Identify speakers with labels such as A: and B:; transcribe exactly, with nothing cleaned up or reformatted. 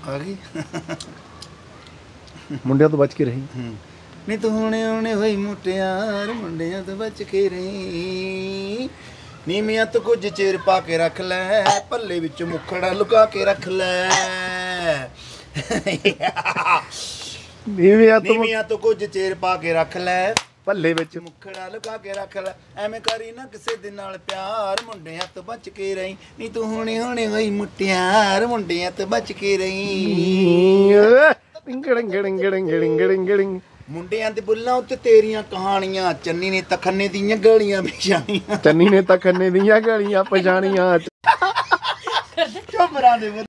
A: ਆ ਗਈ।
B: ਮੁੰਡਿਆਂ ਤੋਂ ਬਚ ਕੇ ਰਹੀ।
A: ਨੀ ਤੂੰ ਹੁਣੇ ਹੁਣੇ ਹੋਈ ਮੁਟਿਆਰ ਮੁੰਡਿਆਂ ਤੋਂ ਬਚ ਕੇ ਰਹੀ। ਨੀਵੀਆਂ ਤੋਂ ਕੁਝ ਚਿਰ ਪਾ ਕੇ ਰੱਖ ਲੈ ਪੱਲੇ ਵਿੱਚ ਮੁਖੜਾ ਲੁਕਾ ਕੇ ਰੱਖ ਲੈ।
B: ਨੀਵੀਆਂ ਤੋਂ
A: ਨੀਵੀਆਂ ਤੋਂ ਕੁਝ ਚਿਰ ਪਾ ਕੇ ਰੱਖ ਲੈ
B: ਪੱਲੇ ਵਿੱਚ
A: ਮੁਖੜਾ ਲੁਕਾ ਕੇ ਰੱਖ ਲੈ। ਐਵੇਂ ਕਰੀ ਨਾ ਕਿਸੇ ਦੇ ਨਾਲ ਪਿਆਰ ਮੁੰਡਿਆਂ ਤੋਂ ਬਚ ਕੇ ਰਹੀ। ਨੀ ਤੂੰ ਹੁਣੇ ਹੁਣੇ ਹੋਈ ਮੁਟਿਆਰ ਮੁੰਡਿਆਂ ਤੋਂ ਬਚ ਕੇ ਰਹੀ। ਮੁੰਡਿਆਂ ਦੇ ਬੁੱਲਾਂ ਉੱਤੇ ਤੇਰੀਆਂ ਕਹਾਣੀਆਂ ਚੰਨੀ ਨੇ ਤਾਂ ਖੰਨੇ ਦੀਆਂ ਗਲੀਆਂ ਪਛਾਣੀਆਂ।
B: ਚੰਨੀ ਨੇ ਤਾਂ ਖੰਨੇ ਦੀਆਂ ਗਲੀਆਂ ਪਛਾਣੀਆਂ।
A: ਚੁੱਪ ਰਾਂ ਦੇ।